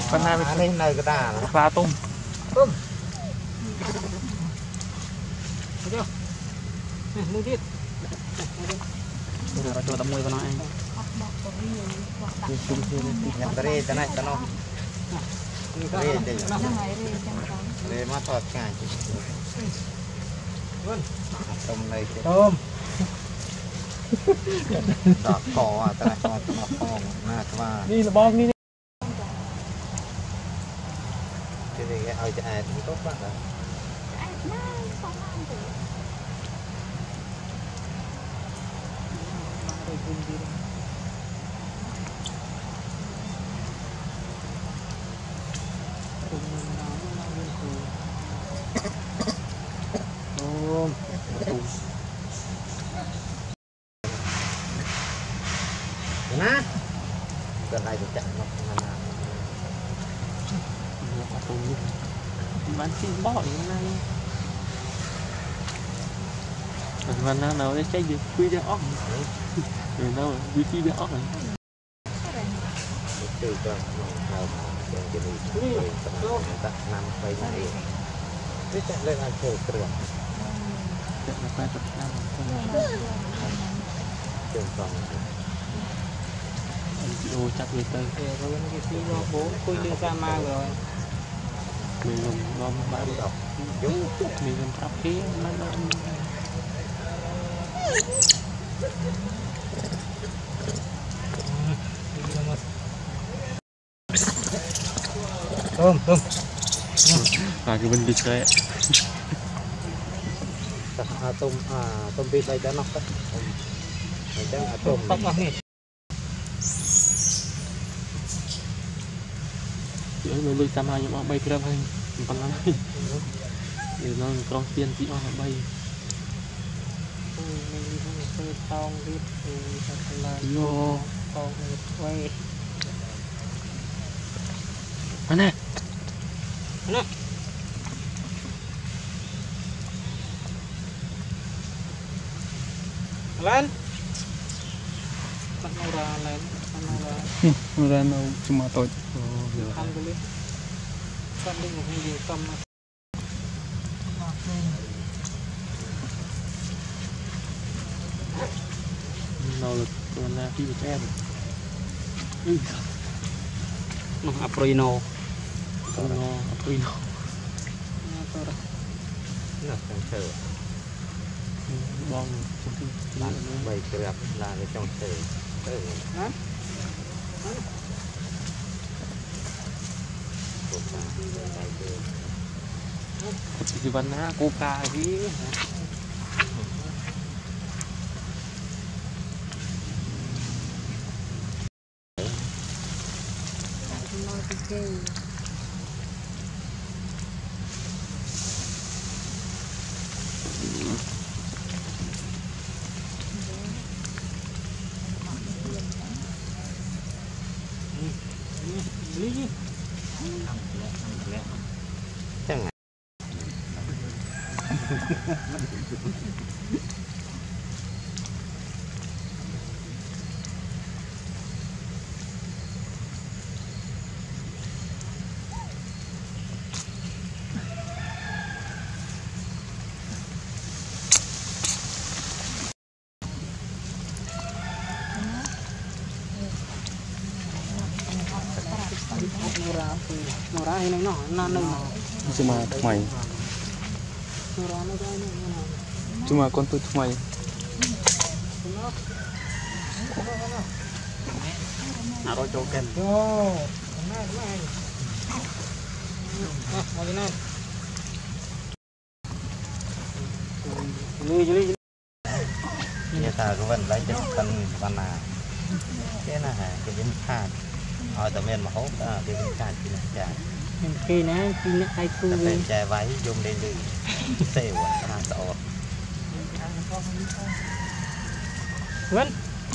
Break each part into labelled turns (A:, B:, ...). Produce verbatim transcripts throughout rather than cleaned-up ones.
A: phần nào bên nơi cái ta pha tôm tôm chưa mua tiếp rồi cho tao mua vào nó anh nhặt cái cái này cái nó cái đây đây mà thọt cả tôm này tôm đọt cỏ cái này đọt cỏ nè các bạn đi là bom đi cái nàyเอาจะแอดมันก็บ้างเหรอนะก็ได้จะจัดนกนานๆbán xin bỏ như này mà nào nào để chơi được quy ra óc rồi đâu quy quy ra óc này từ từ nào cái cái gì tận năm phẩy này cái chạy lên ăn chơi được chạy là phải tập năm trường phòng đồ chặt người tây rồi cái phí nó bố quy lên ra ma rồi mình làm ngon bán đọc chúng mình làm thắp khí nó nó tôm tôm à cái bên đi chơi à tôm à tôm vịt đây đã nóc đấy đang à tôm tóc nè nó lùi tam hai nhưng mà bay kêu hay bằng lắm để nó con tiên chỉ nó bay yo quay mana mana lên bắt nó ra lên nó ra nó cuma tôi alhamdulillah con đi một nhiều tâm nào là con là phi của em nó aprino nó aprino nó trong sờ bong làm bày kẹp là ở trong sờ hả thì vẫn á coca gì chẳng murah ini noh naneng cuma mày cuma con tôi mày naruh coken ini ta có vấn lấy chân cân con nào cái này cái dính than hỏi tụi mình mà hốt cái dính than chỉ là chả khi nãy khi nãy ai tu về chè váy dùng để đi xèo cái hàng sọ vẫn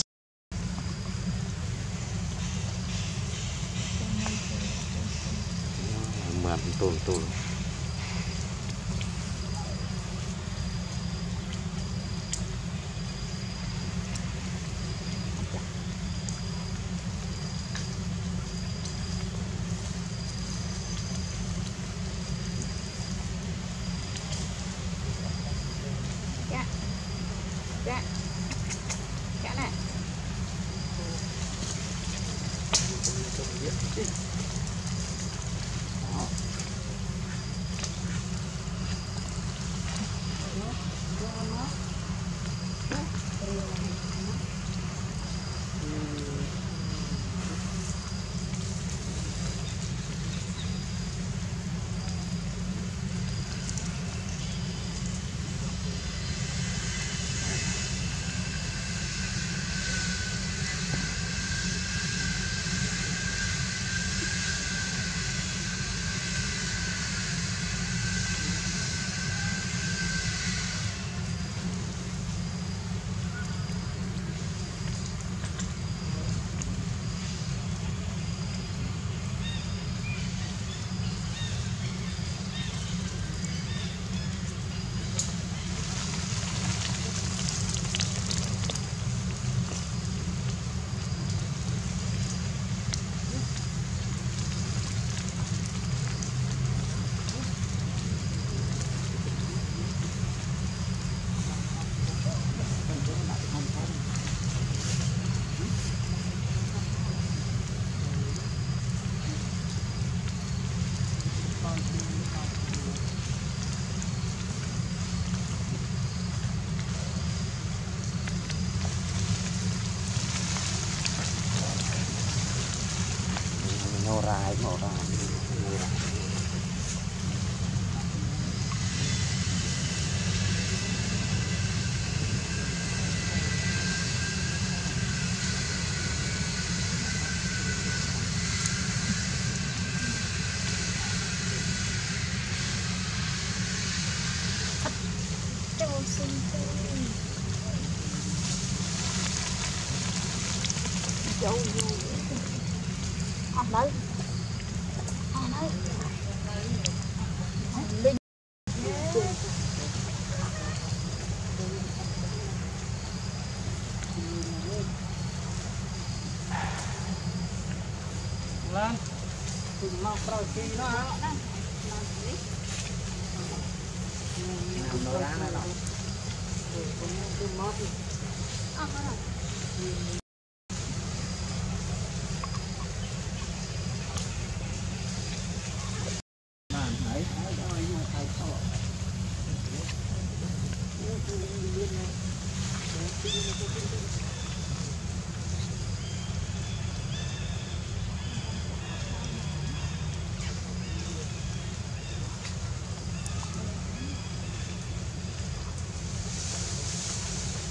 A: mặn tồn tồn ngô rai ngô rai
B: Dâu vô à đấy à đấy Linh
C: lên cùng mau rồi khi nó hả
B: nằm
C: đồ đá này đâu
B: à